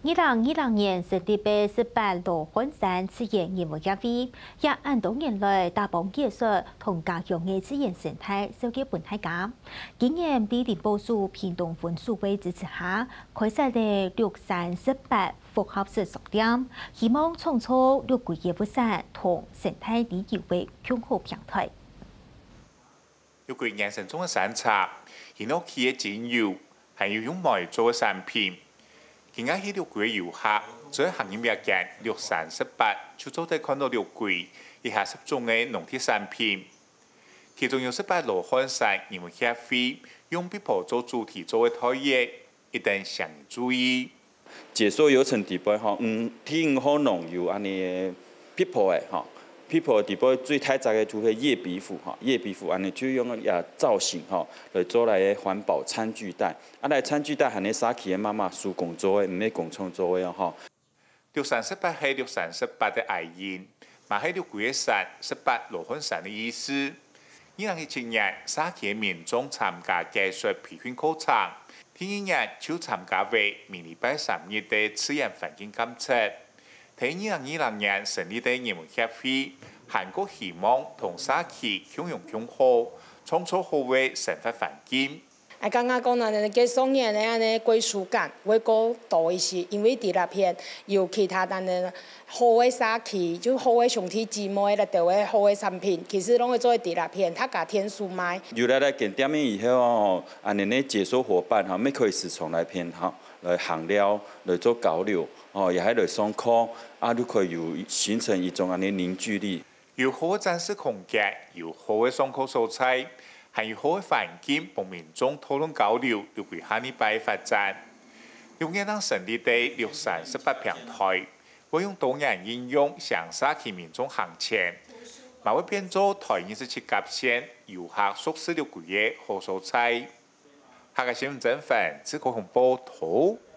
2020年成立的18罗汉山自然业务协会，也按多年来打帮技术同加强的自然生态受到本大家。今年地理部署屏东分数会支持下，开设了绿山18复合式宿点，希望创造绿季业务山同生态旅游的共好平台。 有季人生中的山茶，而屋企嘅精油，还有用来做嘅产品。今日去六季遊客，在行業入間綠山18，就做得看到六季以下10種嘅農特產品。其中有18羅漢山業務協會用碧波做主題做嘅推演，一定上注意。 解說有層地杯吼，天好濃有安尼碧波嘅吼。碧波地杯最太早嘅就係葉壁虎吼，葉壁虎安尼就用也造型吼來做來嘅環保餐具袋。來餐具袋含你撒起嘅媽媽手工做嘅，唔係工廠做嘅吼。 綠山18係綠山18嘅愛言，嘛係綠季嘅山18羅漢山嘅意思。2017年撒起嘅民眾參加技術培訓課程，第二年就參加為明禮拜3日嘅自然環境監測。喺2020年成立的業務協會，韓國希望同社區共用共好，創造好嘅生活環境。 剛剛講咱嘅雙年嘅安尼歸屬感會高多一些，因為伫那邊有其他咱嘅好嘅社區，就好嘅兄弟姊妹來做嘅好嘅產品，其實攏會做喺那邊，他甲天數賣。 由來見店面以後哦，安尼咧解說夥伴哈，咪可以時從來片哈來行了來做交流。哦，也喺度上課，都可以有形成一種安尼凝聚力。 有好嘅展示空間，有好嘅上課素材，還有好嘅環境，幫民眾討論交流，有為下禮拜發展。用嘅當成立的綠山18平台，會用多元應用向社區民眾行前，嘛會變做台27甲線遊客熟悉綠季嘅好素材。下個新聞整份，自個紅報圖。